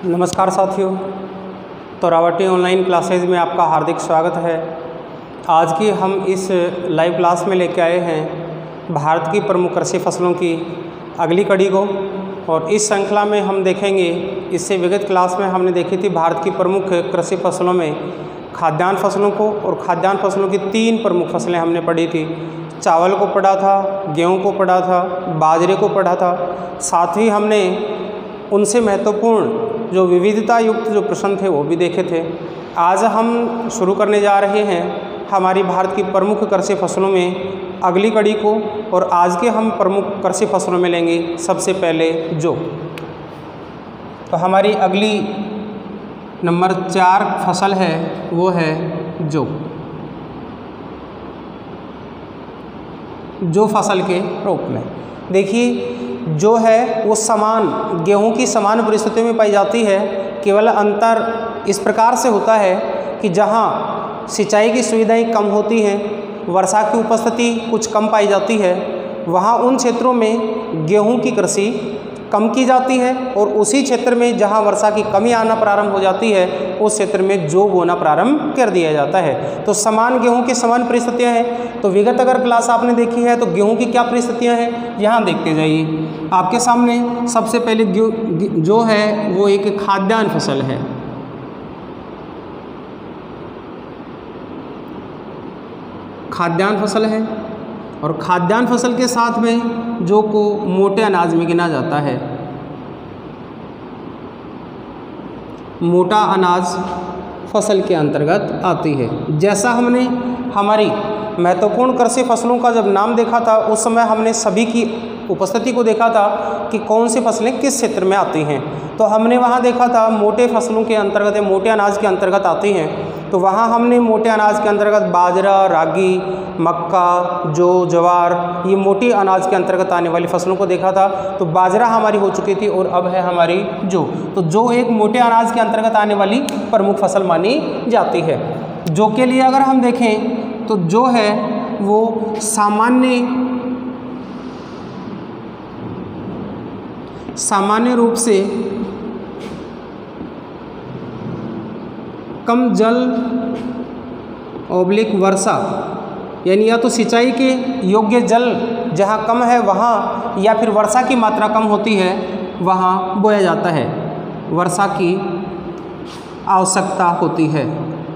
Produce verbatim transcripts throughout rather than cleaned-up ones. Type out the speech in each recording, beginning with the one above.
नमस्कार साथियों, तो रावटी ऑनलाइन क्लासेज में आपका हार्दिक स्वागत है। आज की हम इस लाइव क्लास में लेके आए हैं भारत की प्रमुख कृषि फसलों की अगली कड़ी को, और इस श्रृंखला में हम देखेंगे, इससे विगत क्लास में हमने देखी थी भारत की प्रमुख कृषि फसलों में खाद्यान्न फसलों को, और खाद्यान्न फसलों की तीन प्रमुख फसलें हमने पढ़ी थी। चावल को पढ़ा था, गेहूँ को पढ़ा था, बाजरे को पढ़ा था। साथ ही हमने उनसे महत्वपूर्ण जो विविधता युक्त जो प्रश्न थे वो भी देखे थे। आज हम शुरू करने जा रहे हैं हमारी भारत की प्रमुख कृषि फसलों में अगली कड़ी को, और आज के हम प्रमुख कृषि फसलों में लेंगे सबसे पहले जौ। तो हमारी अगली नंबर चार फसल है वो है जौ। जौ फसल के रूप में देखिए, जो है वो समान गेहूं की समान परिस्थितियों में पाई जाती है। केवल अंतर इस प्रकार से होता है कि जहां सिंचाई की सुविधाएं कम होती हैं, वर्षा की उपस्थिति कुछ कम पाई जाती है, वहां उन क्षेत्रों में गेहूं की कृषि कम की जाती है, और उसी क्षेत्र में जहां वर्षा की कमी आना प्रारंभ हो जाती है उस क्षेत्र में जौ बोना प्रारंभ कर दिया जाता है। तो समान गेहूं की समान परिस्थितियां हैं। तो विगत अगर क्लास आपने देखी है तो गेहूं की क्या परिस्थितियां हैं यहाँ देखते जाइए। आपके सामने सबसे पहले जो है वो एक खाद्यान्न फसल है। खाद्यान्न फसल है, और खाद्यान्न फसल के साथ में जौ को मोटे अनाज में गिना जाता है। मोटा अनाज फसल के अंतर्गत आती है। जैसा हमने हमारी महत्वपूर्ण कृषि फसलों का जब नाम देखा था, उस समय हमने सभी की उपस्थिति को देखा था कि कौन सी फसलें किस क्षेत्र में आती हैं। तो हमने वहाँ देखा था मोटे फसलों के अंतर्गत, मोटे अनाज के अंतर्गत आती हैं। तो वहाँ हमने मोटे अनाज के अंतर्गत बाजरा, रागी, मक्का, जौ, ज्वार, ये मोटी अनाज के अंतर्गत आने वाली फसलों को देखा था। तो बाजरा हमारी हो चुकी थी, और अब है हमारी जौ। तो जौ एक मोटे अनाज के अंतर्गत आने वाली प्रमुख फसल मानी जाती है। जौ के लिए अगर हम देखें तो जौ है वो सामान्य सामान्य रूप से कम जल ओब्लिक वर्षा, यानी या तो सिंचाई के योग्य जल जहाँ कम है वहाँ, या फिर वर्षा की मात्रा कम होती है वहाँ बोया जाता है। वर्षा की आवश्यकता होती है,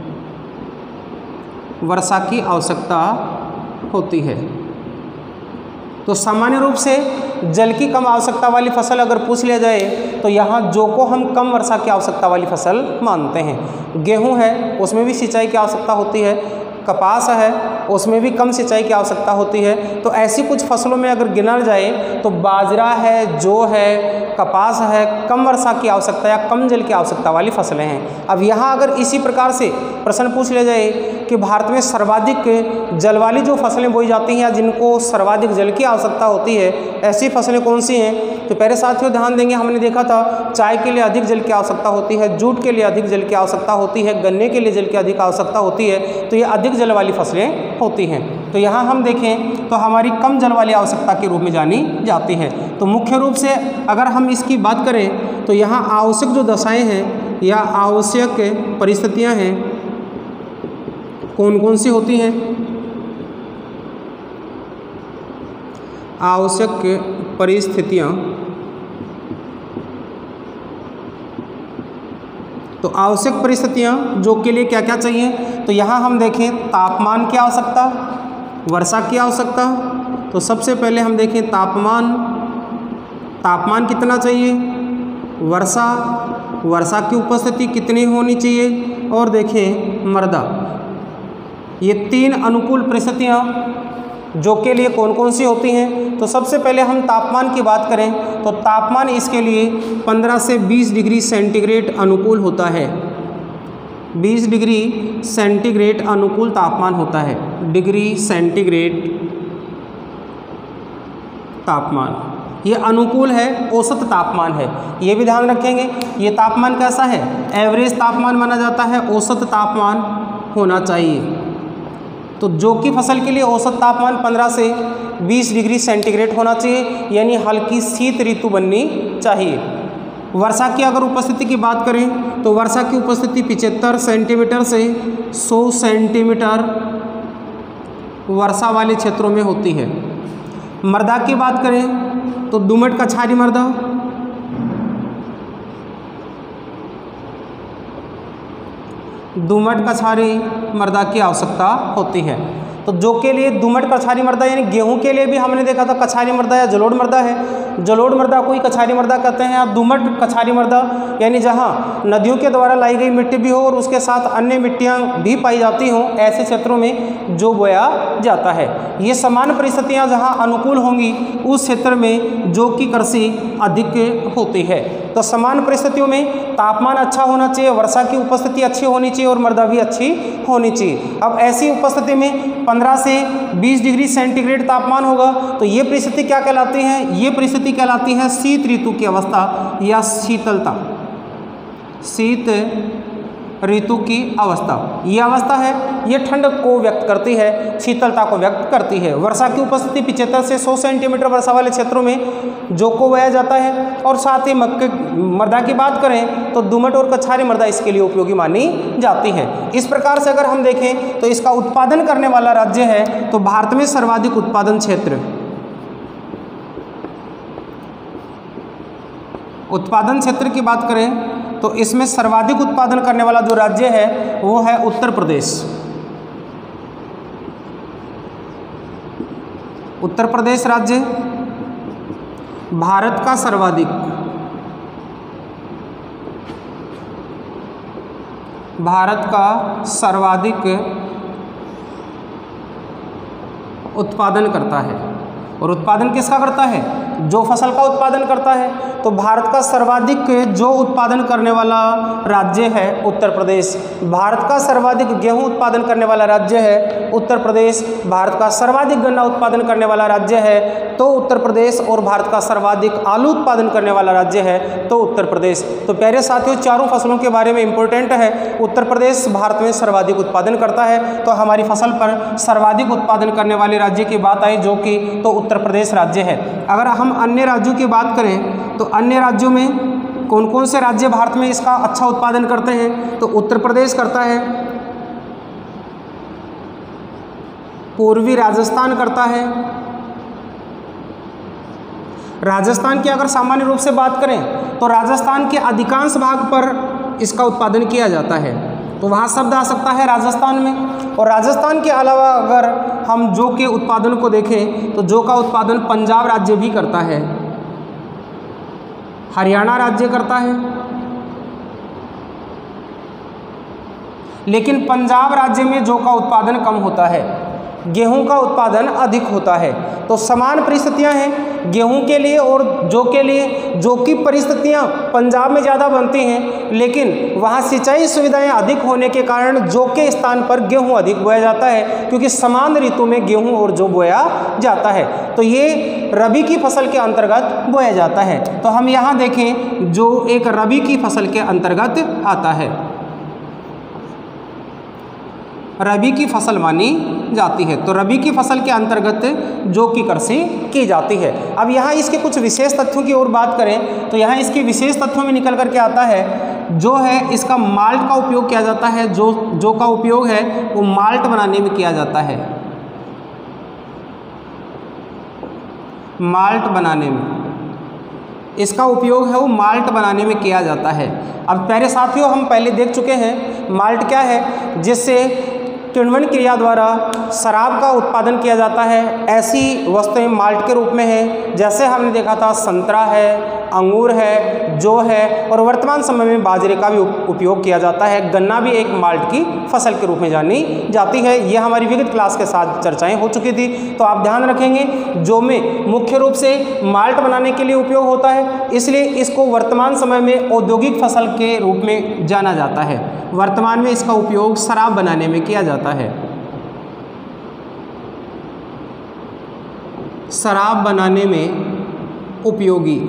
वर्षा की आवश्यकता होती है। तो सामान्य रूप से जल की कम आवश्यकता वाली फसल अगर पूछ लिया जाए तो यहाँ जौ को हम कम वर्षा की आवश्यकता वाली फसल मानते हैं। गेहूं है उसमें भी सिंचाई की आवश्यकता होती है, कपास है उसमें भी कम सिंचाई की आवश्यकता होती है। तो ऐसी कुछ फसलों में अगर गिना जाए तो बाजरा है, जौ है, कपास है, कम वर्षा की आवश्यकता या कम जल की आवश्यकता वाली फसलें हैं। अब यहाँ अगर इसी प्रकार से प्रश्न पूछ लिया जाए कि भारत में सर्वाधिक जल वाली जो फसलें बोई जाती हैं या जिनको सर्वाधिक जल की आवश्यकता होती है, ऐसी फसलें कौन सी हैं, तो पहले साथियों ध्यान देंगे, हमने देखा था चाय के लिए अधिक जल की आवश्यकता होती है, जूट के लिए अधिक जल की आवश्यकता होती है, गन्ने के लिए जल की अधिक आवश्यकता होती है। तो ये अधिक जल वाली फसलें होती हैं। तो यहाँ हम देखें तो हमारी कम जल वाली आवश्यकता के रूप में जानी जाती है। तो मुख्य रूप से अगर हम इसकी बात करें तो यहाँ आवश्यक जो दशाएं हैं या आवश्यक परिस्थितियाँ हैं कौन कौन सी होती हैं। आवश्यक परिस्थितियाँ, तो आवश्यक परिस्थितियाँ जो के लिए क्या क्या चाहिए, तो यहाँ हम देखें तापमान की आवश्यकता, वर्षा की आवश्यकता। तो सबसे पहले हम देखें तापमान, तापमान कितना चाहिए, वर्षा, वर्षा की उपस्थिति कितनी होनी चाहिए, और देखें मृदा। ये तीन अनुकूल परिस्थितियाँ जो के लिए कौन कौन सी होती हैं। तो सबसे पहले हम तापमान की बात करें तो तापमान इसके लिए पंद्रह से बीस डिग्री सेंटीग्रेड अनुकूल होता है। बीस डिग्री सेंटीग्रेड अनुकूल तापमान होता है। डिग्री सेंटीग्रेड तापमान ये अनुकूल है, औसत तापमान है, ये भी ध्यान रखेंगे। ये तापमान कैसा है, एवरेज तापमान माना जाता है, औसत तापमान होना चाहिए। तो जौ की फसल के लिए औसत तापमान पंद्रह से बीस डिग्री सेंटीग्रेड होना चाहिए, यानी हल्की शीत ऋतु बननी चाहिए। वर्षा की अगर उपस्थिति की बात करें तो वर्षा की उपस्थिति पचहत्तर सेंटीमीटर से सौ सेंटीमीटर वर्षा वाले क्षेत्रों में होती है। मृदा की बात करें तो दोमट कछारी मृदा, दोमट कछारी मृदा की आवश्यकता होती है। तो जो के लिए दोमट कछारी मृदा यानी गेहूं के लिए भी हमने देखा था कछारी मृदा या जलोढ़ मृदा है। जलोढ़ मृदा को ही कछारी मृदा कहते हैं। और दोमट कछारी मृदा यानी जहां नदियों के द्वारा लाई गई मिट्टी भी हो और उसके साथ अन्य मिट्टियां भी पाई जाती हों, ऐसे क्षेत्रों में जो बोया जाता है। ये समान परिस्थितियां जहां अनुकूल होंगी उस क्षेत्र में जौ की कृषि अधिक होती है। तो समान परिस्थितियों में तापमान अच्छा होना चाहिए, वर्षा की उपस्थिति अच्छी होनी चाहिए और मृदा भी अच्छी होनी चाहिए। अब ऐसी उपस्थिति में पंद्रह से बीस डिग्री सेंटीग्रेड तापमान होगा तो ये परिस्थिति क्या कहलाती है? ये परिस्थिति कहलाती है शीत ऋतु की अवस्था या शीतलता, शीत ऋतु की अवस्था। ये अवस्था है ये ठंड को व्यक्त करती है, शीतलता को व्यक्त करती है। वर्षा की उपस्थिति पचहत्तर से सौ सेंटीमीटर वर्षा वाले क्षेत्रों में जौ को बोया जाता है। और साथ ही मक्के मृदा की बात करें तो दोमट और कछारी मृदा इसके लिए उपयोगी मानी जाती है। इस प्रकार से अगर हम देखें तो इसका उत्पादन करने वाला राज्य है तो भारत में सर्वाधिक उत्पादन क्षेत्र, उत्पादन क्षेत्र की बात करें तो इसमें सर्वाधिक उत्पादन करने वाला जो राज्य है वो है उत्तर प्रदेश। उत्तर प्रदेश राज्य भारत का सर्वाधिक भारत का सर्वाधिक उत्पादन करता है। और उत्पादन किसका करता है? जो फसल का उत्पादन करता है। तो भारत का सर्वाधिक जो उत्पादन करने वाला राज्य है उत्तर प्रदेश। भारत का सर्वाधिक गेहूं उत्पादन करने वाला राज्य है उत्तर प्रदेश। भारत का सर्वाधिक गन्ना उत्पादन करने वाला राज्य है तो उत्तर प्रदेश। और भारत का सर्वाधिक आलू उत्पादन करने वाला राज्य है तो उत्तर प्रदेश। तो प्यारे साथियों, चारों फसलों के बारे में इंपॉर्टेंट है। उत्तर प्रदेश भारत में सर्वाधिक उत्पादन करता है। तो हमारी फसल पर सर्वाधिक उत्पादन करने वाले राज्य की बात आई जो कि तो उत्तर प्रदेश राज्य है। अगर हम अन्य राज्यों की बात करें तो अन्य राज्यों में कौन कौन से राज्य भारत में इसका अच्छा उत्पादन करते हैं? तो उत्तर प्रदेश करता है, पूर्वी राजस्थान करता है। राजस्थान की अगर सामान्य रूप से बात करें तो राजस्थान के अधिकांश भाग पर इसका उत्पादन किया जाता है। तो वहाँ शब्द आ सकता है राजस्थान में। और राजस्थान के अलावा अगर हम जौ के उत्पादन को देखें तो जौ का उत्पादन पंजाब राज्य भी करता है, हरियाणा राज्य करता है। लेकिन पंजाब राज्य में जौ का उत्पादन कम होता है, गेहूं का उत्पादन अधिक होता है। तो समान परिस्थितियां हैं गेहूं के लिए और जौ के लिए। जौ की परिस्थितियां पंजाब में ज़्यादा बनती हैं लेकिन वहां सिंचाई सुविधाएं अधिक होने के कारण जौ के स्थान पर गेहूं अधिक बोया जाता है क्योंकि समान ऋतु में गेहूं और जौ बोया जाता है। तो ये रबी की फसल के अंतर्गत बोया जाता है। तो हम यहाँ देखें जो एक रबी की फसल के अंतर्गत आता है, रबी की फसल मानी जाती है। तो रबी की फसल के अंतर्गत जौ की कृषि की जाती है। अब यहाँ इसके कुछ विशेष तथ्यों की ओर बात करें तो यहाँ इसके विशेष तथ्यों में निकल करके आता है जो है इसका माल्ट का उपयोग किया जाता है। जो जौ का उपयोग है वो माल्ट बनाने में किया जाता है, माल्ट बनाने में इसका उपयोग है वो माल्ट बनाने में किया जाता है। अब प्यारे साथियों, हम पहले देख चुके हैं माल्ट क्या है, जिससे किण्वन क्रिया द्वारा शराब का उत्पादन किया जाता है। ऐसी वस्तुएं माल्ट के रूप में है, जैसे हमने देखा था संतरा है, अंगूर है, जौ है और वर्तमान समय में बाजरे का भी उपयोग किया जाता है। गन्ना भी एक माल्ट की फसल के रूप में जानी जाती है। यह हमारी विगत क्लास के साथ चर्चाएं हो चुकी थी। तो आप ध्यान रखेंगे जौ में मुख्य रूप से माल्ट बनाने के लिए उपयोग होता है, इसलिए इसको वर्तमान समय में औद्योगिक फसल के रूप में जाना जाता है। वर्तमान में इसका उपयोग शराब बनाने में किया जाता है, शराब बनाने में उपयोगी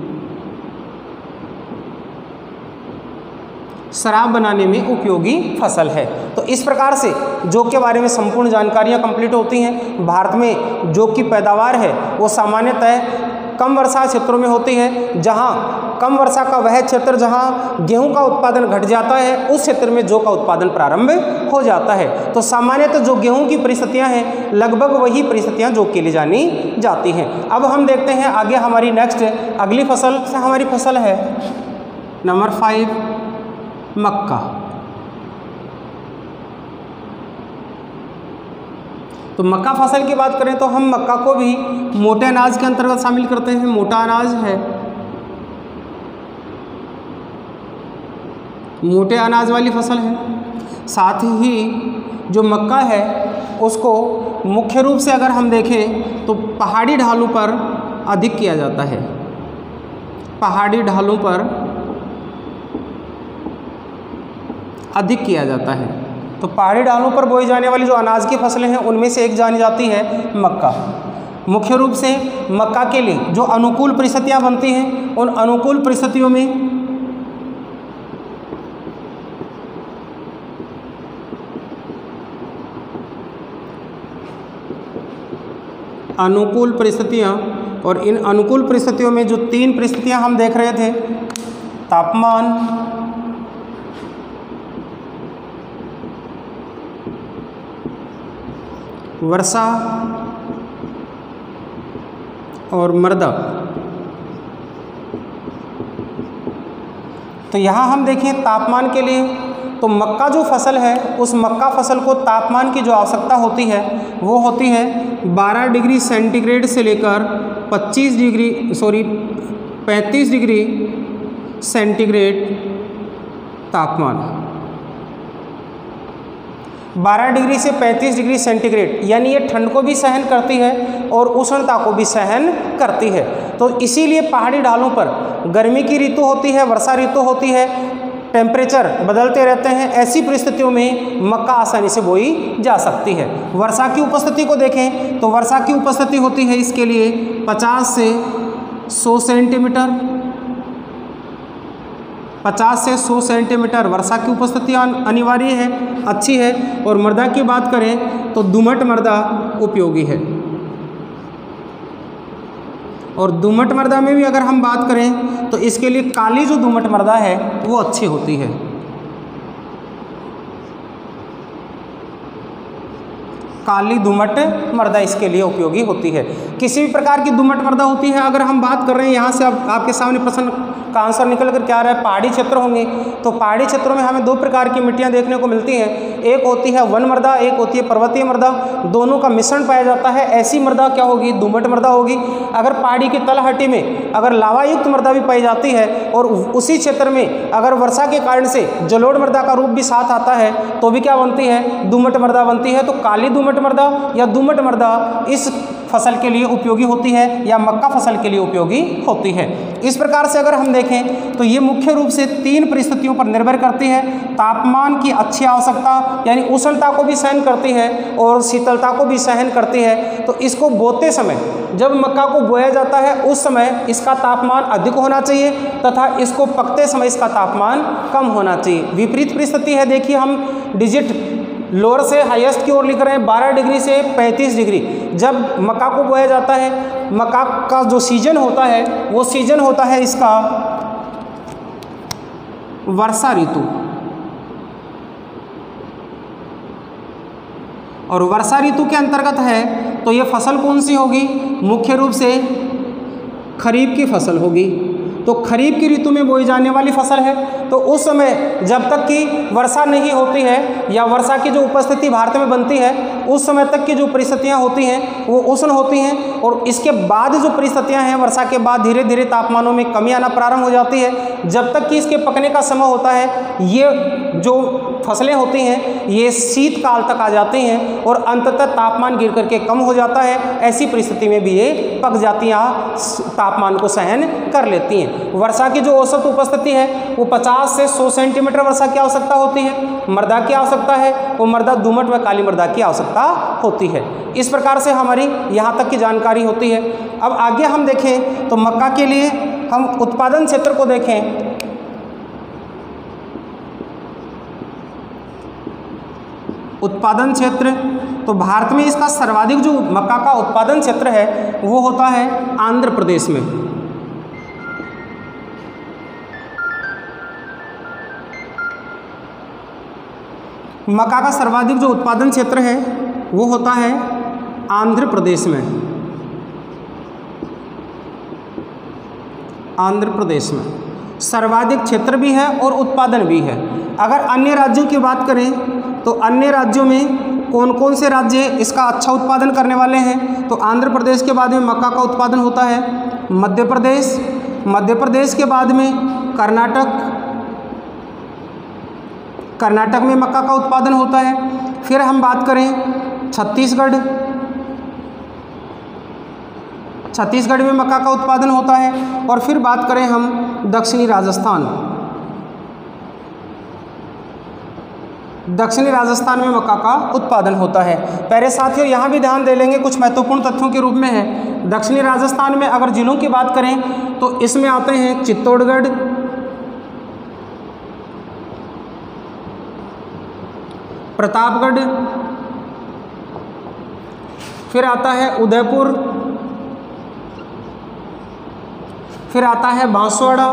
शराब बनाने में उपयोगी फसल है। तो इस प्रकार से जौ के बारे में संपूर्ण जानकारियाँ कंप्लीट होती हैं। भारत में जौ की पैदावार है वो सामान्यतः कम वर्षा क्षेत्रों में होती है, जहाँ कम वर्षा का वह क्षेत्र जहां गेहूं का उत्पादन घट जाता है, उस क्षेत्र में जौ का उत्पादन प्रारंभ हो जाता है। तो सामान्यतः जो गेहूं की परिस्थितियां हैं लगभग वही परिस्थितियां जौ के लिए जानी जाती हैं। अब हम देखते हैं आगे हमारी नेक्स्ट अगली फसल से हमारी फसल है नंबर फाइव मक्का। तो मक्का फसल की बात करें तो हम मक्का को भी मोटे अनाज के अंतर्गत शामिल करते हैं, मोटा अनाज है, मोटे अनाज वाली फसल है। साथ ही जो मक्का है उसको मुख्य रूप से अगर हम देखें तो पहाड़ी ढालों पर अधिक किया जाता है, पहाड़ी ढालों पर अधिक किया जाता है। तो पहाड़ी ढालों पर बोई जाने वाली जो अनाज की फसलें हैं उनमें से एक जानी जाती है मक्का। मुख्य रूप से मक्का के लिए जो अनुकूल परिस्थितियां बनती हैं उन अनुकूल परिस्थितियों में अनुकूल परिस्थितियां और इन अनुकूल परिस्थितियों में जो तीन परिस्थितियां हम देख रहे थे, तापमान, वर्षा और मृदा। तो यहाँ हम देखें तापमान के लिए तो मक्का जो फसल है उस मक्का फसल को तापमान की जो आवश्यकता होती है वो होती है बारह डिग्री सेंटीग्रेड से लेकर पच्चीस डिग्री सॉरी पैंतीस डिग्री सेंटीग्रेड तापमान। बारह डिग्री से पैंतीस डिग्री सेंटीग्रेड यानी ये ठंड को भी सहन करती है और उष्णता को भी सहन करती है। तो इसीलिए पहाड़ी ढालों पर गर्मी की ऋतु होती है, वर्षा ऋतु होती है, टेम्परेचर बदलते रहते हैं। ऐसी परिस्थितियों में मक्का आसानी से बोई जा सकती है। वर्षा की उपस्थिति को देखें तो वर्षा की उपस्थिति होती है इसके लिए पचास से सौ सेंटीमीटर, पचास से सौ सेंटीमीटर वर्षा की उपस्थिति अनिवार्य है, अच्छी है। और मृदा की बात करें तो दोमट मृदा उपयोगी है। और दोमट मृदा में भी अगर हम बात करें तो इसके लिए काली जो दोमट मृदा है वो अच्छी होती है। काली दोमट मृदा इसके लिए उपयोगी होती है। किसी भी प्रकार की दोमट मृदा होती है। अगर हम बात कर रहे हैं यहाँ से अब आपके सामने प्रश्न का आंसर निकल कर क्या आ रहा है, पहाड़ी क्षेत्र होंगे तो पहाड़ी क्षेत्रों में हमें दो प्रकार की मिट्टियाँ देखने को मिलती हैं। एक होती है वन मृदा, एक होती है पर्वतीय मृदा, दोनों का मिश्रण पाया जाता है। ऐसी मृदा क्या होगी, दोमट मृदा होगी। अगर पहाड़ी की तलहटी में अगर लावा युक्त मृदा भी पाई जाती है और उसी क्षेत्र में अगर वर्षा के कारण से जलोढ़ मृदा का रूप भी साथ आता है तो भी क्या बनती है, दोमट मृदा बनती है। तो काली दोमट मृदा या दोमट मृदा इस फसल के लिए उपयोगी होती है या मक्का फसल के लिए उपयोगी होती है। इस प्रकार से अगर हम देखें तो ये मुख्य रूप से तीन परिस्थितियों पर निर्भर करती है। तापमान की अच्छी आवश्यकता यानी उष्णता को भी सहन करती है और शीतलता को भी सहन करती है। तो इसको बोते समय जब मक्का को बोया जाता है उस समय इसका तापमान अधिक होना चाहिए तथा इसको पकते समय इसका तापमान कम होना चाहिए। विपरीत परिस्थिति है, देखिए हम डिजिट लोअर से हाईएस्ट की ओर लिख रहे हैं बारह डिग्री से पैंतीस डिग्री। जब मक्का को बोया जाता है, मक्का का जो सीजन होता है वो सीजन होता है इसका वर्षा ऋतु। और वर्षा ऋतु के अंतर्गत है तो ये फसल कौन सी होगी, मुख्य रूप से खरीफ की फसल होगी। तो खरीफ की ऋतु में बोई जाने वाली फसल है। तो उस समय जब तक कि वर्षा नहीं होती है या वर्षा की जो उपस्थिति भारत में बनती है उस समय तक की जो परिस्थितियां होती हैं वो उष्ण होती हैं। और इसके बाद जो परिस्थितियां हैं वर्षा के बाद धीरे धीरे तापमानों में कमी आना प्रारंभ हो जाती है। जब तक कि इसके पकने का समय होता है ये जो फसलें होती हैं ये शीतकाल तक आ जाती हैं और अंततः तापमान गिर करके कम हो जाता है। ऐसी परिस्थिति में भी ये पक जाती हैं, तापमान को सहन कर लेती हैं। वर्षा की जो औसत उपस्थिति है वो पचास से सौ सेंटीमीटर वर्षा की आवश्यकता होती है। मृदा की आवश्यकता है वो मृदा दोमट व काली मृदा की आवश्यकता होती है। इस प्रकार से हमारी यहाँ तक की जानकारी होती है। अब आगे हम देखें तो मक्का के लिए हम उत्पादन क्षेत्र को देखें उत्पादन क्षेत्र तो भारत में इसका सर्वाधिक जो मक्का का उत्पादन क्षेत्र है वो होता है आंध्र प्रदेश में। मक्का का सर्वाधिक जो उत्पादन क्षेत्र है वो होता है आंध्र प्रदेश में, आंध्र प्रदेश में सर्वाधिक क्षेत्र भी है और उत्पादन भी है। अगर अन्य राज्यों की बात करें तो अन्य राज्यों में कौन कौन से राज्य इसका अच्छा उत्पादन करने वाले हैं, तो आंध्र प्रदेश के बाद में मक्का का उत्पादन होता है मध्य प्रदेश, मध्य प्रदेश के बाद में कर्नाटक, कर्नाटक में मक्का का उत्पादन होता है। फिर हम बात करें छत्तीसगढ़, छत्तीसगढ़ में मक्का का उत्पादन होता है। और फिर बात करें हम दक्षिणी राजस्थान, दक्षिणी राजस्थान में मक्का का उत्पादन होता है। प्यारे साथियों, यहाँ भी ध्यान दे लेंगे, कुछ महत्वपूर्ण तथ्यों के रूप में है। दक्षिणी राजस्थान में अगर जिलों की बात करें तो इसमें आते हैं चित्तौड़गढ़, प्रतापगढ़, फिर आता है उदयपुर, फिर आता है बांसवाड़ा।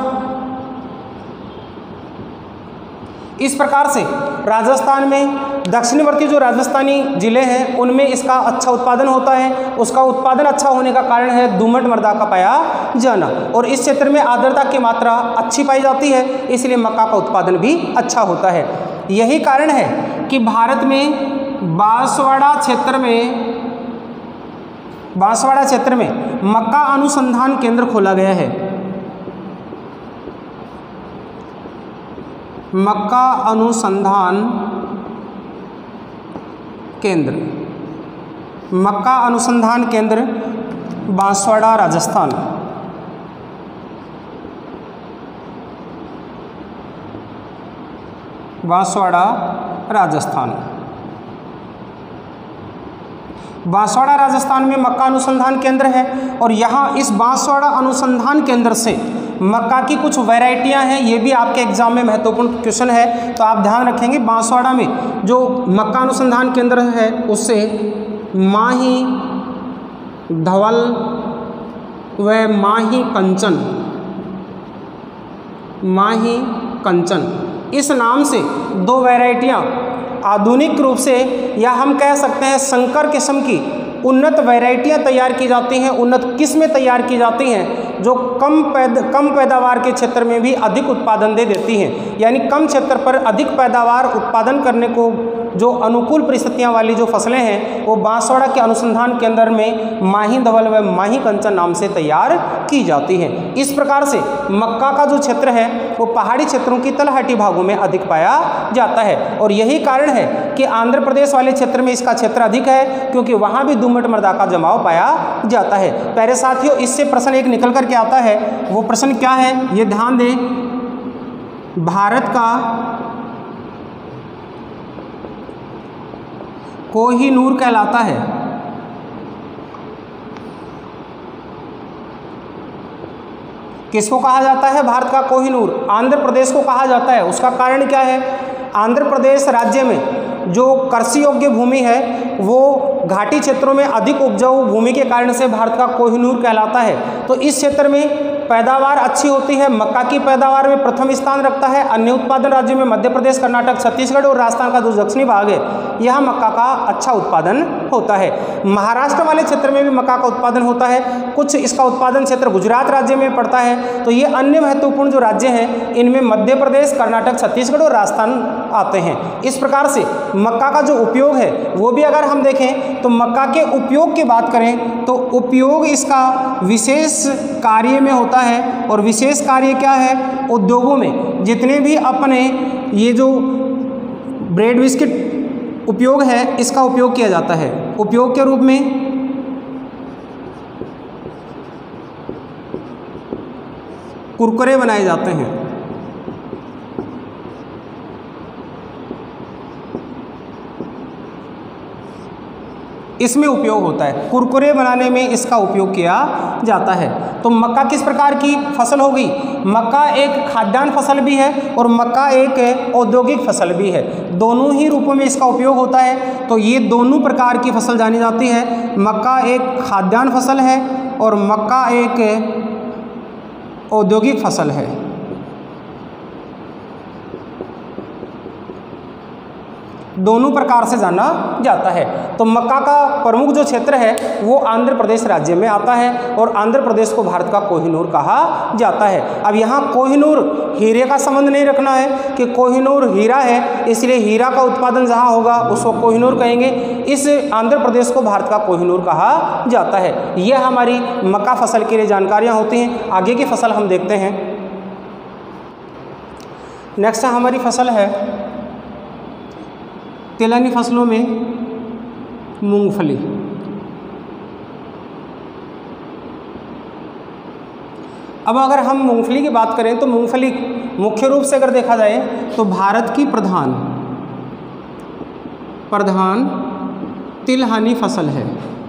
इस प्रकार से राजस्थान में दक्षिणवर्ती जो राजस्थानी ज़िले हैं उनमें इसका अच्छा उत्पादन होता है। उसका उत्पादन अच्छा होने का कारण है दोमट मृदा का पाया जाना, और इस क्षेत्र में आर्द्रता की मात्रा अच्छी पाई जाती है, इसलिए मक्का का उत्पादन भी अच्छा होता है। यही कारण है कि भारत में बांसवाड़ा क्षेत्र में बांसवाड़ा क्षेत्र में मक्का अनुसंधान केंद्र खोला गया है। मक्का अनुसंधान केंद्र, मक्का अनुसंधान केंद्र बांसवाड़ा राजस्थान। बांसवाड़ा राजस्थान, बांसवाड़ा राजस्थान में मक्का अनुसंधान केंद्र है। और यहाँ इस बांसवाड़ा अनुसंधान केंद्र से मक्का की कुछ वैरायटियां हैं, ये भी आपके एग्जाम में महत्वपूर्ण क्वेश्चन है, तो आप ध्यान रखेंगे। बांसवाड़ा में जो मक्का अनुसंधान केंद्र है उससे माही धवल व माही कंचन, माही कंचन इस नाम से दो वैरायटियां आधुनिक रूप से, या हम कह सकते हैं संकर किस्म की उन्नत वैरायटियां तैयार की जाती हैं, उन्नत किस्में तैयार की जाती हैं जो कम पैद कम पैदावार के क्षेत्र में भी अधिक उत्पादन दे देती हैं। यानी कम क्षेत्र पर अधिक पैदावार उत्पादन करने को जो अनुकूल परिस्थितियां वाली जो फसलें हैं वो बांसवाड़ा के अनुसंधान केंद्र में माही धवल व माही कंचन नाम से तैयार की जाती हैं। इस प्रकार से मक्का का जो क्षेत्र है वो पहाड़ी क्षेत्रों की तलहटी भागों में अधिक पाया जाता है, और यही कारण है कि आंध्र प्रदेश वाले क्षेत्र में इसका क्षेत्र अधिक है, क्योंकि वहाँ भी दोमट मृदा का जमाव पाया जाता है। प्यारे साथियों, इससे प्रश्न एक निकल करके आता है, वो प्रश्न क्या है ये ध्यान दें। भारत का कोहिनूर कहलाता है, किसको कहा जाता है? भारत का कोहिनूर आंध्र प्रदेश को कहा जाता है। उसका कारण क्या है? आंध्र प्रदेश राज्य में जो कृषि योग्य भूमि है वो घाटी क्षेत्रों में अधिक उपजाऊ भूमि के कारण से भारत का कोहिनूर कहलाता है। तो इस क्षेत्र में पैदावार अच्छी होती है, मक्का की पैदावार में प्रथम स्थान रखता है। अन्य उत्पादन राज्यों में मध्य प्रदेश, कर्नाटक, छत्तीसगढ़ और राजस्थान का जो दक्षिणी भाग है यहाँ मक्का का अच्छा उत्पादन होता है। महाराष्ट्र वाले क्षेत्र में भी मक्का का उत्पादन होता है। कुछ इसका उत्पादन क्षेत्र गुजरात राज्य में पड़ता है। तो ये अन्य महत्वपूर्ण जो राज्य हैं इनमें मध्य प्रदेश, कर्नाटक, छत्तीसगढ़ और राजस्थान आते हैं। इस प्रकार से मक्का का जो उपयोग है वो भी अगर हम देखें तो मक्का के उपयोग की बात करें तो उपयोग इसका विशेष कार्य में होता है। और विशेष कार्य क्या है? उद्योगों में जितने भी अपने ये जो ब्रेड बिस्किट उपयोग है इसका उपयोग किया जाता है। उपयोग के रूप में कुरकुरे बनाए जाते हैं, इसमें उपयोग होता है। कुरकुरे बनाने में इसका उपयोग किया जाता है। तो मक्का किस प्रकार की फसल होगी? मक्का एक खाद्यान्न फसल भी है और मक्का एक औद्योगिक फसल भी है। दोनों ही रूपों में इसका उपयोग होता है। तो ये दोनों प्रकार की फसल जानी जाती है। मक्का एक खाद्यान्न फसल है और मक्का एक औद्योगिक फसल है। दोनों प्रकार से जाना जाता है। तो मक्का का प्रमुख जो क्षेत्र है वो आंध्र प्रदेश राज्य में आता है और आंध्र प्रदेश को भारत का कोहिनूर कहा जाता है। अब यहाँ कोहिनूर हीरे का संबंध नहीं रखना है कि कोहिनूर हीरा है, इसलिए हीरा का उत्पादन जहाँ होगा उसको कोहिनूर कहेंगे। इस आंध्र प्रदेश को भारत का कोहिनूर कहा जाता है। यह हमारी मक्का फसल के लिए जानकारियाँ होती हैं। आगे की फसल हम देखते हैं। नेक्स्ट हमारी फसल है तिलहनी फसलों में मूंगफली। अब अगर हम मूंगफली की बात करें तो मूंगफली मुख्य रूप से अगर देखा जाए तो भारत की प्रधान प्रधान तिलहनी फसल है।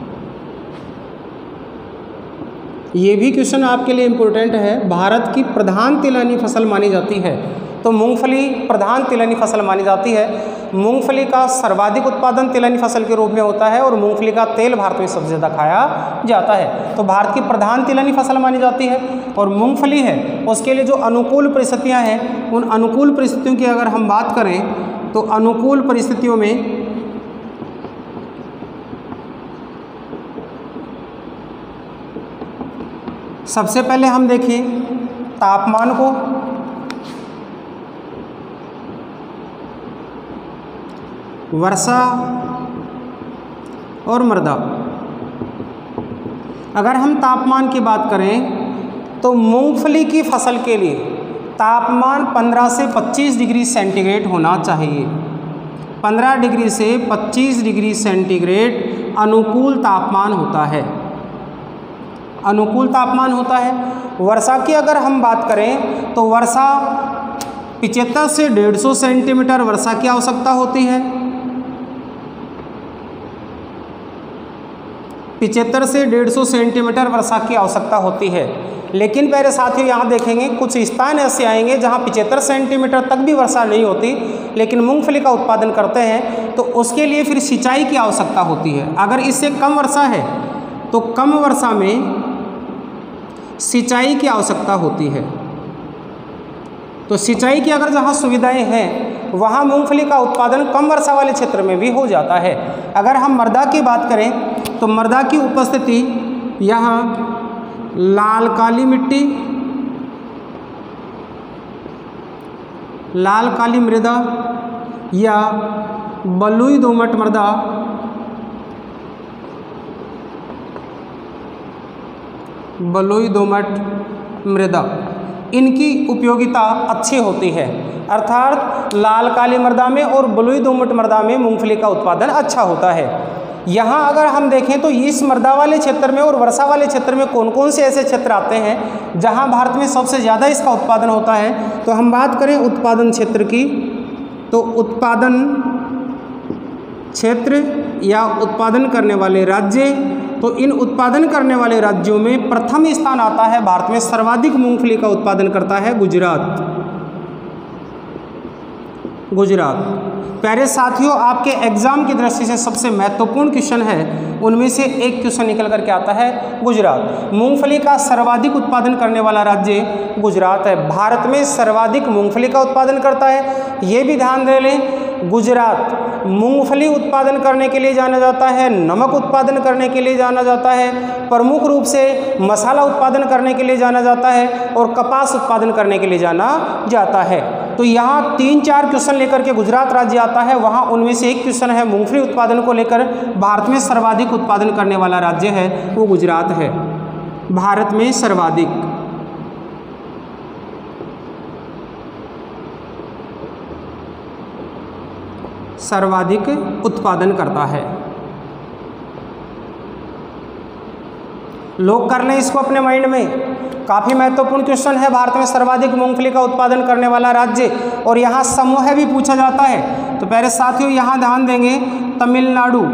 ये भी क्वेश्चन आपके लिए इम्पोर्टेंट है। भारत की प्रधान तिलहनी फसल मानी जाती है, तो मूंगफली प्रधान तिलहनी फसल मानी जाती है। मूंगफली का सर्वाधिक उत्पादन तिलहनी फसल के रूप में होता है और मूंगफली का तेल भारत में सबसे ज़्यादा खाया जाता है। तो भारत की प्रधान तिलहनी फसल मानी जाती है। और मूंगफली है उसके लिए जो अनुकूल परिस्थितियां हैं, उन अनुकूल परिस्थितियों की अगर हम बात करें तो अनुकूल परिस्थितियों में सबसे पहले हम देखें तापमान को। वर्षा और मृदा। अगर हम तापमान की बात करें तो मूंगफली की फसल के लिए तापमान पंद्रह से पच्चीस डिग्री सेंटीग्रेड होना चाहिए। पंद्रह डिग्री से पच्चीस डिग्री सेंटीग्रेड अनुकूल तापमान होता है, अनुकूल तापमान होता है। वर्षा की अगर हम बात करें तो वर्षा पचहत्तर से डेढ़ सौ सेंटीमीटर वर्षा की आवश्यकता होती है। पचहत्तर से डेढ़ सौ सेंटीमीटर वर्षा की आवश्यकता होती है। लेकिन मेरे साथियों यहाँ देखेंगे कुछ स्थान ऐसे आएंगे जहाँ पचहत्तर सेंटीमीटर तक भी वर्षा नहीं होती, लेकिन मूंगफली का उत्पादन करते हैं, तो उसके लिए फिर सिंचाई की आवश्यकता होती है। अगर इससे कम वर्षा है तो कम वर्षा में सिंचाई की आवश्यकता होती है। तो सिंचाई की अगर जहाँ सुविधाएं हैं वहाँ मूंगफली का उत्पादन कम वर्षा वाले क्षेत्र में भी हो जाता है। अगर हम मृदा की बात करें तो मृदा की उपस्थिति यहाँ लाल काली मिट्टी, लाल काली मृदा या बलुई दोमट मृदा, बलुई दोमट मृदा, इनकी उपयोगिता अच्छी होती है। अर्थात लाल काली मृदा में और बलुई दोमट मृदा में मूंगफली का उत्पादन अच्छा होता है। यहाँ अगर हम देखें तो इस मृदा वाले क्षेत्र में और वर्षा वाले क्षेत्र में कौन कौन से ऐसे क्षेत्र आते हैं जहाँ भारत में सबसे ज़्यादा इसका उत्पादन होता है। तो हम बात करें उत्पादन क्षेत्र की, तो उत्पादन क्षेत्र या उत्पादन करने वाले राज्य, तो इन उत्पादन करने वाले राज्यों में प्रथम स्थान आता है, भारत में सर्वाधिक मूंगफली का उत्पादन करता है गुजरात। गुजरात प्यारे साथियों, आपके एग्जाम की दृष्टि से सबसे महत्वपूर्ण क्वेश्चन है, उनमें से एक क्वेश्चन निकल करके आता है गुजरात। मूंगफली का सर्वाधिक उत्पादन करने वाला राज्य गुजरात है। भारत में सर्वाधिक मूंगफली का उत्पादन करता है। ये भी ध्यान दे लें, गुजरात मूंगफली उत्पादन करने के लिए जाना जाता है, नमक उत्पादन करने के लिए जाना जाता है, प्रमुख रूप से मसाला उत्पादन करने के लिए जाना जाता है और कपास उत्पादन करने के लिए जाना जाता है। तो यहाँ तीन चार क्वेश्चन लेकर के गुजरात राज्य आता है, वहाँ उनमें से एक क्वेश्चन है मूंगफली उत्पादन को लेकर। भारत में सर्वाधिक उत्पादन करने वाला राज्य है वो गुजरात है। भारत में सर्वाधिक सर्वाधिक उत्पादन करता है। लोग कर लें इसको अपने माइंड में, काफ़ी महत्वपूर्ण क्वेश्चन है। भारत में सर्वाधिक मूंगफली का उत्पादन करने वाला राज्य, और यहाँ समूह भी पूछा जाता है। तो प्यारे साथियों यहाँ ध्यान देंगे, तमिलनाडु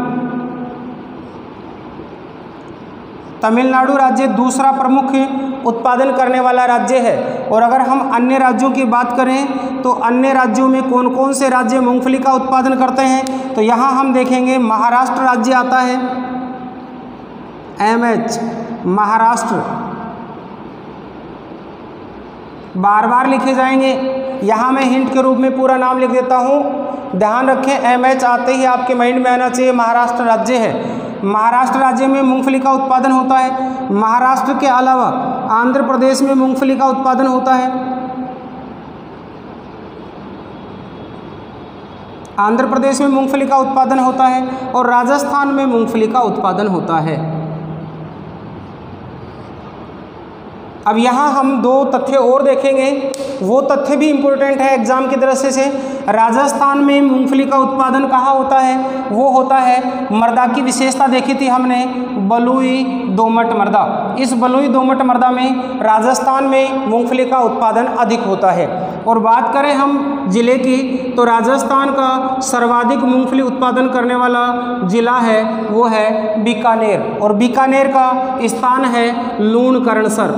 तमिलनाडु राज्य दूसरा प्रमुख उत्पादन करने वाला राज्य है। और अगर हम अन्य राज्यों की बात करें तो अन्य राज्यों में कौन कौन से राज्य मूंगफली का उत्पादन करते हैं, तो यहाँ हम देखेंगे महाराष्ट्र राज्य आता है, एम एच महाराष्ट्र, बार बार लिखे जाएंगे। यहाँ मैं हिंट के रूप में पूरा नाम लिख देता हूँ। ध्यान रखें, एम एच आते ही आपके माइंड में आना चाहिए महाराष्ट्र राज्य है। महाराष्ट्र राज्य में मूंगफली का उत्पादन होता है। महाराष्ट्र के अलावा आंध्र प्रदेश में मूंगफली का उत्पादन होता है। आंध्र प्रदेश में मूंगफली का उत्पादन होता है और राजस्थान में मूंगफली का उत्पादन होता है। अब यहाँ हम दो तथ्य और देखेंगे, वो तथ्य भी इम्पोर्टेंट है एग्जाम की दृष्टि से। राजस्थान में मूंगफली का उत्पादन कहाँ होता है? वो होता है, मृदा की विशेषता देखी थी हमने, बलुई दोमट मृदा। इस बलुई दोमट मृदा में राजस्थान में मूंगफली का उत्पादन अधिक होता है। और बात करें हम ज़िले की, तो राजस्थान का सर्वाधिक मूंगफली उत्पादन करने वाला ज़िला है वो है बीकानेर, और बीकानेर का स्थान है लूणकरणसर।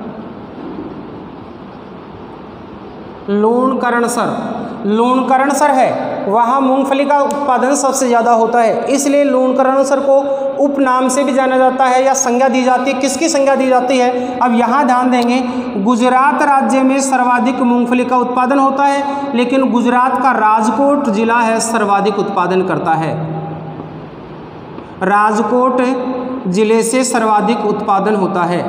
लूणकरणसर लूणकरणसर है, वहाँ मूंगफली का उत्पादन सबसे ज़्यादा होता है, इसलिए लूणकरणसर को उपनाम से भी जाना जाता है या संज्ञा दी जाती है। किसकी संज्ञा दी जाती है? अब यहाँ ध्यान देंगे, गुजरात राज्य में सर्वाधिक मूंगफली का उत्पादन होता है, लेकिन गुजरात का राजकोट जिला है सर्वाधिक उत्पादन करता है। राजकोट जिले से सर्वाधिक उत्पादन होता है।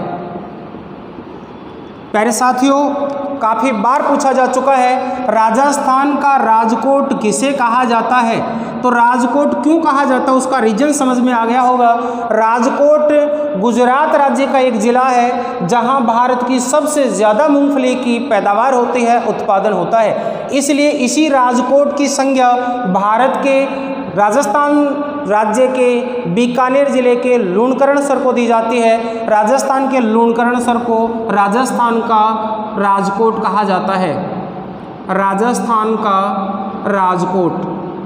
प्यारे साथियों, काफ़ी बार पूछा जा चुका है राजस्थान का राजकोट किसे कहा जाता है, तो राजकोट क्यों कहा जाता है उसका रीजन समझ में आ गया होगा। राजकोट गुजरात राज्य का एक ज़िला है जहां भारत की सबसे ज़्यादा मूंगफली की पैदावार होती है, उत्पादन होता है, इसलिए इसी राजकोट की संज्ञा भारत के राजस्थान राज्य के बीकानेर जिले के लूणकरणसर को दी जाती है। राजस्थान के लूणकरणसर को राजस्थान का राजकोट कहा जाता है। राजस्थान का राजकोट,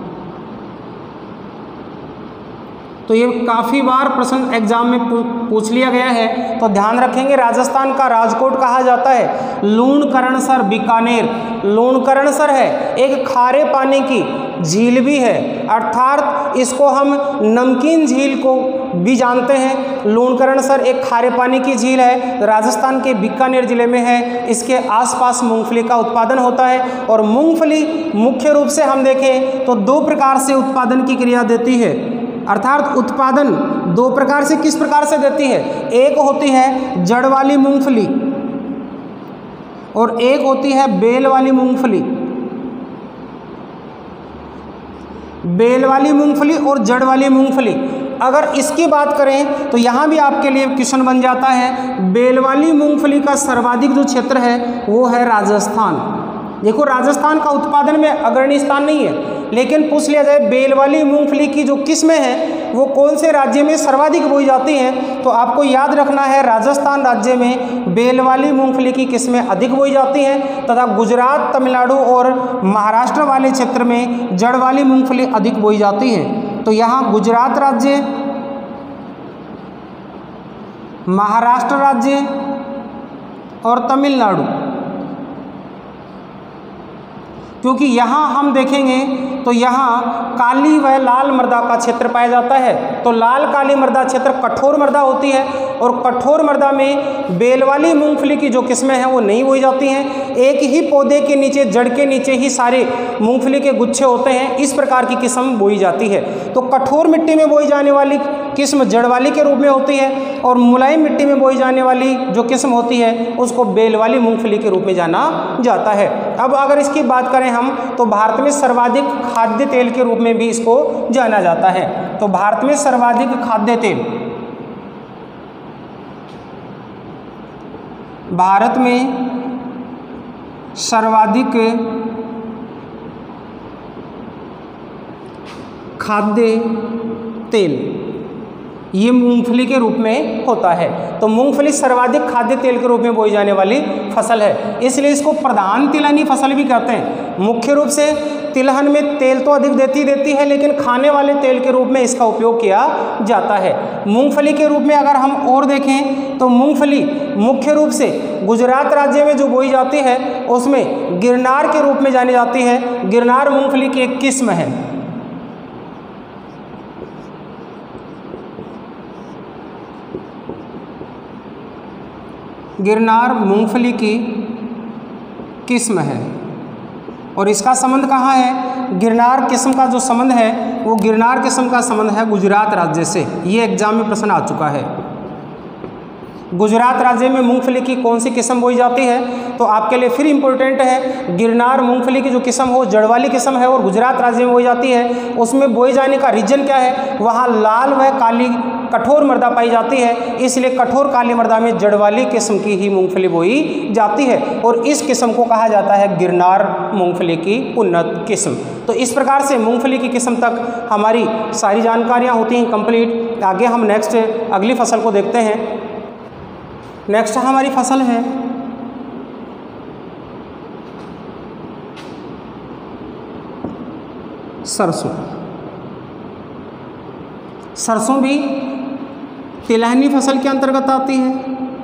तो ये काफ़ी बार प्रश्न एग्जाम में पूछ लिया गया है, तो ध्यान रखेंगे राजस्थान का राजकोट कहा जाता है लूणकरणसर बीकानेर। लूणकरणसर है एक खारे पानी की झील भी है, अर्थात इसको हम नमकीन झील को भी जानते हैं। लूणकरणसर एक खारे पानी की झील है, राजस्थान के बीकानेर जिले में है। इसके आसपास मूंगफली का उत्पादन होता है, और मूंगफली मुख्य रूप से हम देखें तो दो प्रकार से उत्पादन की क्रिया देती है, अर्थात उत्पादन दो प्रकार से किस प्रकार से देती है? एक होती है जड़ वाली मूंगफली और एक होती है बेल वाली मूंगफली। बेल वाली मूंगफली और जड़ वाली मूंगफली, अगर इसकी बात करें तो यहाँ भी आपके लिए क्वेश्चन बन जाता है। बेल वाली मूंगफली का सर्वाधिक जो क्षेत्र है वो है राजस्थान। देखो, राजस्थान का उत्पादन में अग्रणी स्थान नहीं है, लेकिन पूछ लिया जाए बेल वाली मूंगफली की जो किस्में हैं वो कौन से राज्य में सर्वाधिक बोई जाती हैं, तो आपको याद रखना है राजस्थान राज्य में बेल वाली मूंगफली की किस्में अधिक बोई जाती हैं, तथा गुजरात, तमिलनाडु और महाराष्ट्र वाले क्षेत्र में जड़ वाली मूंगफली अधिक बोई जाती है। तो यहाँ गुजरात राज्य, महाराष्ट्र राज्य और तमिलनाडु, क्योंकि यहाँ हम देखेंगे तो यहाँ काली व लाल मृदा का क्षेत्र पाया जाता है। तो लाल काली मृदा क्षेत्र कठोर मृदा होती है, और कठोर मृदा में बेल वाली मूंगफली की जो किस्में हैं वो नहीं बोई जाती हैं। एक ही पौधे के नीचे, जड़ के नीचे ही सारे मूंगफली के गुच्छे होते हैं, इस प्रकार की किस्म बोई जाती है। तो कठोर मिट्टी में बोई जाने वाली किस्म जड़ वाली के रूप में होती है, और मुलायम मिट्टी में बोई जाने वाली जो किस्म होती है उसको बेल वाली मूंगफली के रूप में जाना जाता है। अब अगर इसकी बात करें हम, तो भारत में सर्वाधिक खाद्य तेल के रूप में भी इसको जाना जाता है। तो भारत में सर्वाधिक खाद्य तेल, भारत में सर्वाधिक खाद्य तेल ये मूंगफली के रूप में होता है। तो मूंगफली सर्वाधिक खाद्य तेल के रूप में बोई जाने वाली फसल है, इसलिए इसको प्रधान तिलहनी फसल भी कहते हैं। मुख्य रूप से तिलहन में तेल तो अधिक देती देती है, लेकिन खाने वाले तेल के रूप में इसका उपयोग किया जाता है। मूंगफली के रूप में अगर हम और देखें तो मूंगफली मुख्य रूप से गुजरात राज्य में जो बोई जाती है उसमें गिरनार के रूप में जानी जाती है। गिरनार मूंगफली की एक किस्म है। गिरनार मूंगफली की किस्म है। और इसका संबंध कहाँ है? गिरनार किस्म का जो संबंध है वो गिरनार किस्म का संबंध है गुजरात राज्य से। ये एग्जाम में प्रश्न आ चुका है। गुजरात राज्य में मूंगफली की कौन सी किस्म बोई जाती है? तो आपके लिए फिर इम्पोर्टेंट है, गिरनार मूंगफली की जो किस्म हो जड़ वाली किस्म है और गुजरात राज्य में बोई जाती है। उसमें बोए जाने का रीजन क्या है? वहाँ लाल व काली कठोर मृदा पाई जाती है, इसलिए कठोर काली मृदा में जड़ वाली किस्म की ही मूंगफली बोई जाती है और इस किस्म को कहा जाता है गिरनार मूंगफली की उन्नत किस्म। तो इस प्रकार से मूंगफली की किस्म तक हमारी सारी जानकारियाँ होती हैं कंप्लीट। आगे हम नेक्स्ट अगली फसल को देखते हैं। नेक्स्ट हमारी फसल है सरसों। सरसों भी तिलहनी फसल के अंतर्गत आती है।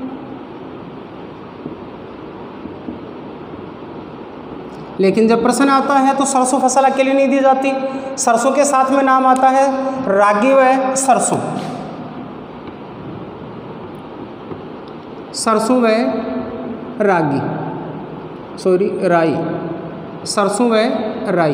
लेकिन जब प्रश्न आता है तो सरसों फसल अकेले नहीं दी जाती, सरसों के साथ में नाम आता है रागी व सरसों। सरसों व रागी सॉरी राई सरसों व राई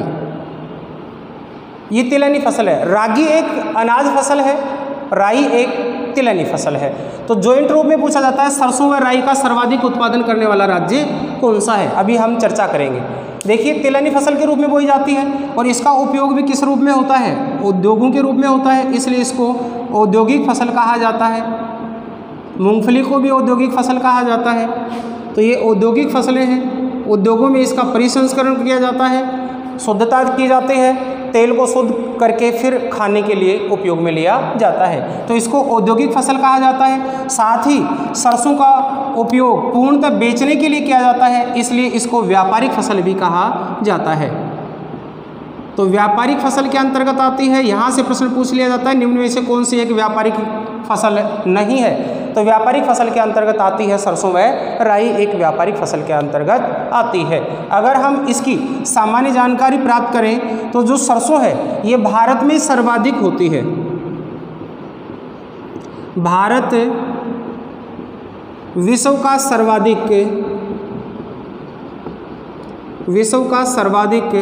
ये तिलहनी फसल है। रागी एक अनाज फसल है, राई एक तिलहनी फसल है। तो जॉइंट रूप में पूछा जाता है सरसों व राई का सर्वाधिक उत्पादन करने वाला राज्य कौन सा है? अभी हम चर्चा करेंगे। देखिए तिलहनी फसल के रूप में बोई जाती है और इसका उपयोग भी किस रूप में होता है? उद्योगों के रूप में होता है, इसलिए इसको औद्योगिक फसल कहा जाता है। मूंगफली को भी औद्योगिक फसल कहा जाता है। तो ये औद्योगिक फसलें हैं, उद्योगों में इसका परिसंस्करण किया जाता है, शुद्धता की जाती है, तेल को शुद्ध करके फिर खाने के लिए उपयोग में लिया जाता है। तो इसको औद्योगिक फसल कहा जाता है। साथ ही सरसों का उपयोग पूर्णतः बेचने के लिए किया जाता है, इसलिए इसको व्यापारिक फसल भी कहा जाता है। तो व्यापारिक फसल के अंतर्गत आती है। यहाँ से प्रश्न पूछ लिया जाता है निम्न में से कौन सी एक व्यापारिक फसल नहीं है? तो व्यापारिक फसल के अंतर्गत आती है सरसों व राई एक व्यापारिक फसल के अंतर्गत आती है। अगर हम इसकी सामान्य जानकारी प्राप्त करें तो जो सरसों है ये भारत में सर्वाधिक होती है। भारत विश्व का सर्वाधिक विश्व का सर्वाधिक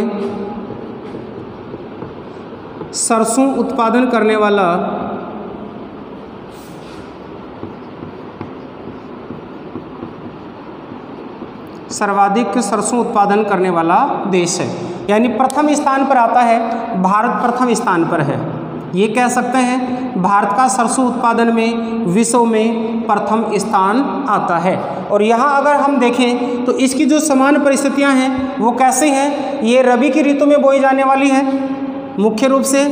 सरसों उत्पादन करने वाला सर्वाधिक सरसों उत्पादन करने वाला देश है, यानी प्रथम स्थान पर आता है। भारत प्रथम स्थान पर है, ये कह सकते हैं भारत का सरसों उत्पादन में विश्व में प्रथम स्थान आता है। और यहाँ अगर हम देखें तो इसकी जो समान परिस्थितियाँ हैं वो कैसे हैं? ये रबी की ऋतु में बोई जाने वाली है, मुख्य रूप से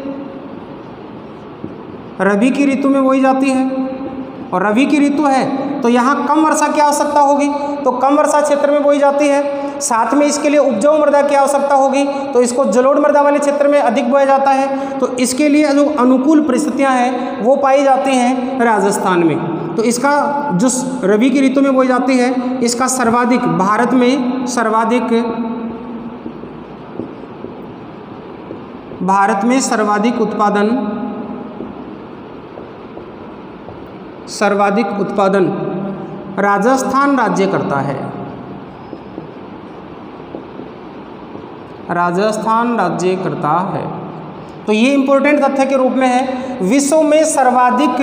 रबी की ऋतु में बोई जाती है। और रबी की ऋतु है तो यहाँ कम वर्षा की आवश्यकता होगी, तो कम वर्षा क्षेत्र में बोई जाती है। साथ में इसके लिए उपजाऊ मृदा की आवश्यकता होगी, तो इसको जलोढ़ मृदा वाले क्षेत्र में अधिक बोया जाता है। तो इसके लिए जो अनुकूल परिस्थितियाँ हैं वो पाई जाती हैं राजस्थान में। तो इसका जो रबी की ऋतु में बोई जाती है इसका सर्वाधिक भारत में सर्वाधिक भारत में सर्वाधिक उत्पादन सर्वाधिक उत्पादन राजस्थान राज्य करता है। राजस्थान राज्य करता है। तो ये इंपॉर्टेंट तथ्य के रूप में है। विश्व में सर्वाधिक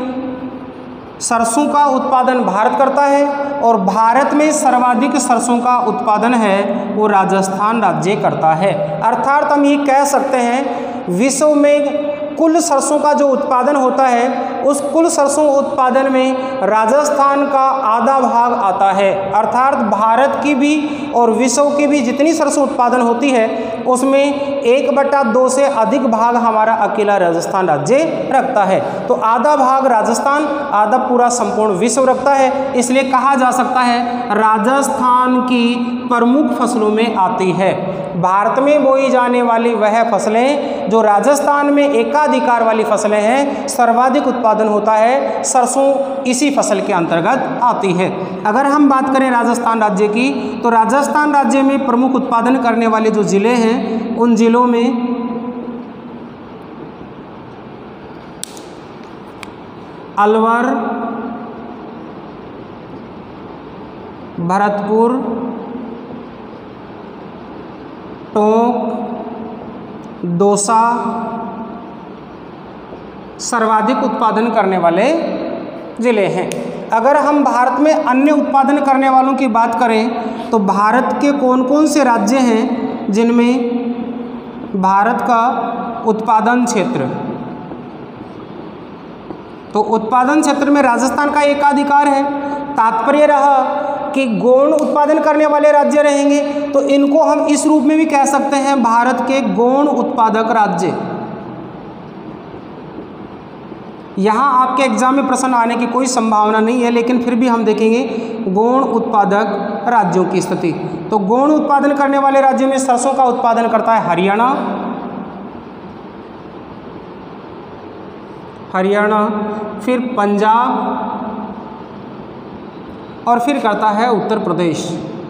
सरसों का उत्पादन भारत करता है और भारत में सर्वाधिक सरसों का उत्पादन है वो राजस्थान राज्य करता है। अर्थात हम ये कह सकते हैं विश्व में कुल सरसों का जो उत्पादन होता है उस कुल सरसों उत्पादन में राजस्थान का आधा भाग आता है। अर्थात भारत की भी और विश्व की भी जितनी सरसों उत्पादन होती है उसमें एक बटा दो से अधिक भाग हमारा अकेला राजस्थान राज्य रखता है। तो आधा भाग राजस्थान, आधा पूरा संपूर्ण विश्व रखता है। इसलिए कहा जा सकता है राजस्थान की प्रमुख फसलों में आती है। भारत में बोई जाने वाली वह फसलें जो राजस्थान में एकाधिकार वाली फसलें हैं, सर्वाधिक उत्पादन होता है सरसों इसी फसल के अंतर्गत आती है। अगर हम बात करें राजस्थान राज्य की तो राजस्थान राज्य में प्रमुख उत्पादन करने वाले जो ज़िले हैं उन ज़िलों में अलवर, भरतपुर, टोंक, दौसा सर्वाधिक उत्पादन करने वाले जिले हैं। अगर हम भारत में अन्य उत्पादन करने वालों की बात करें तो भारत के कौन कौन से राज्य हैं जिनमें भारत का उत्पादन क्षेत्र, तो उत्पादन क्षेत्र में राजस्थान का एकाधिकार है। तात्पर्य रहा कि गौण उत्पादन करने वाले राज्य रहेंगे तो इनको हम इस रूप में भी कह सकते हैं भारत के गौण उत्पादक राज्य। यहाँ आपके एग्जाम में प्रश्न आने की कोई संभावना नहीं है, लेकिन फिर भी हम देखेंगे गौण उत्पादक राज्यों की स्थिति। तो गौण उत्पादन करने वाले राज्यों में सरसों का उत्पादन करता है हरियाणा, हरियाणा, फिर पंजाब और फिर करता है उत्तर प्रदेश।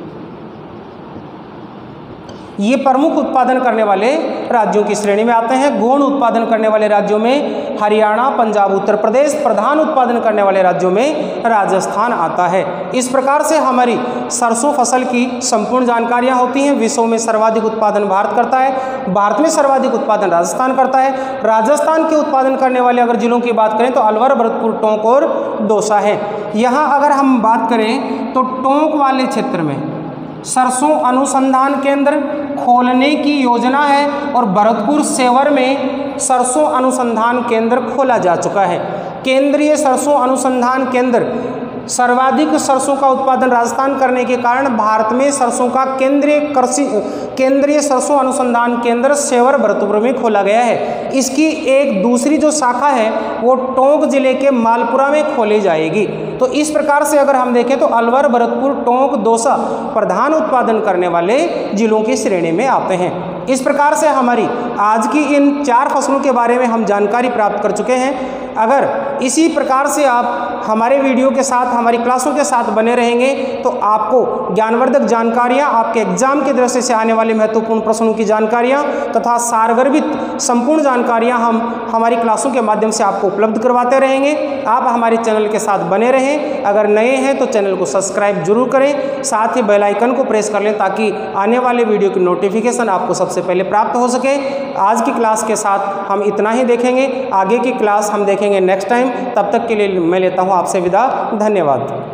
ये प्रमुख उत्पादन करने वाले राज्यों की श्रेणी में आते हैं। गौण उत्पादन करने वाले राज्यों में हरियाणा, पंजाब, उत्तर प्रदेश, प्रधान उत्पादन करने वाले राज्यों में राजस्थान आता है। इस प्रकार से हमारी सरसों फसल की संपूर्ण जानकारियां होती हैं। विश्व में सर्वाधिक उत्पादन भारत करता है, भारत में सर्वाधिक उत्पादन राजस्थान करता है। राजस्थान के उत्पादन करने वाले अगर जिलों की बात करें तो अलवर, भरतपुर, टोंक और दौसा है। यहाँ अगर हम बात करें तो टोंक वाले क्षेत्र में सरसों अनुसंधान केंद्र खोलने की योजना है और भरतपुर सेवर में सरसों अनुसंधान केंद्र खोला जा चुका है। केंद्रीय सरसों अनुसंधान केंद्र सर्वाधिक सरसों का उत्पादन राजस्थान करने के कारण भारत में सरसों का केंद्रीय कृषि केंद्रीय सरसों अनुसंधान केंद्र सेवर भरतपुर में खोला गया है। इसकी एक दूसरी जो शाखा है वो टोंक जिले के मालपुरा में खोली जाएगी। तो इस प्रकार से अगर हम देखें तो अलवर, भरतपुर, टोंक, दौसा प्रधान उत्पादन करने वाले जिलों की श्रेणी में आते हैं। इस प्रकार से हमारी आज की इन चार फसलों के बारे में हम जानकारी प्राप्त कर चुके हैं। अगर इसी प्रकार से आप हमारे वीडियो के साथ, हमारी क्लासों के साथ बने रहेंगे तो आपको ज्ञानवर्धक जानकारियां, आपके एग्जाम की दृष्टि से आने वाले महत्वपूर्ण प्रश्नों की जानकारियां तथा सारगर्भित संपूर्ण जानकारियां हम हमारी क्लासों के माध्यम से आपको उपलब्ध करवाते रहेंगे। आप हमारे चैनल के साथ बने रहें। अगर नए हैं तो चैनल को सब्सक्राइब जरूर करें, साथ ही बेल आइकन को प्रेस कर लें ताकि आने वाले वीडियो की नोटिफिकेशन आपको सबसे पहले प्राप्त हो सके। आज की क्लास के साथ हम इतना ही देखेंगे, आगे की क्लास हम देखेंगे नेक्स्ट टाइम। तब तक के लिए मैं लेता हूँ आपसे विदा। धन्यवाद।